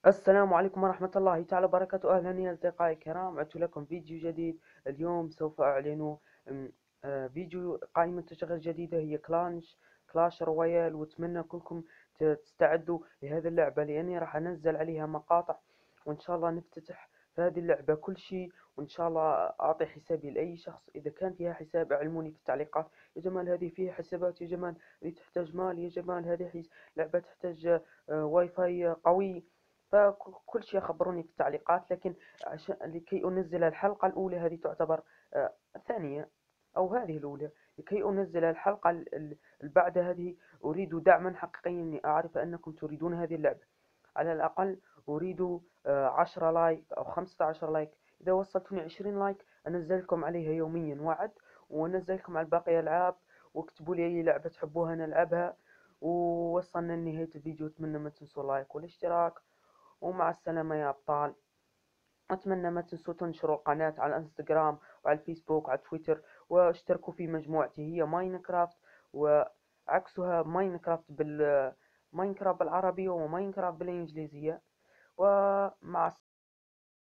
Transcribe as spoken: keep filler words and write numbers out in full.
السلام عليكم ورحمة الله تعالى وبركاته. أهلا يا أصدقائي الكرام، عدت لكم فيديو جديد. اليوم سوف أعلن أم، آه، فيديو قائمة تشغيل جديدة، هي كلانش كلاش رويال، وأتمنى كلكم ت- تستعدوا لهذه اللعبة لأني راح أنزل عليها مقاطع، وإن شاء الله نفتتح في هذه اللعبة كل شيء. وإن شاء الله أعطي حسابي لأي شخص، إذا كان فيها حساب علموني في التعليقات. يا جمال هذه فيها حسابات، يا جمال هذه تحتاج مال، يا جمال هذه حس- لعبة تحتاج آه، واي فاي قوي. فكل شيء خبروني في التعليقات. لكن عشان لكي أنزل الحلقة الأولى، هذه تعتبر آه، الثانية أو هذه الأولى، لكي أنزل الحلقة ال- ال- اللي بعد هذه، أريد دعما حقيقيا. إني أعرف أنكم تريدون هذه اللعبة. على الأقل أريد آه، عشرة لايك أو خمسة عشر لايك. إذا وصلتوني عشرين لايك أنزلكم عليها يوميا وعد، وأنزلكم على باقي الألعاب. واكتبوا لي أي لعبة تحبوها نلعبها. ووصلنا لنهاية الفيديو، أتمنى ما تنسوا اللايك والاشتراك. ومع السلامة يا أبطال. أتمنى ما تنسوا تنشروا القناة على الانستغرام وعلى الفيسبوك وعلى تويتر، واشتركوا في مجموعتي هي ماينكرافت، وعكسها ماينكرافت بال ماينكرافت بالعربية وماينكرافت بالإنجليزية. ومع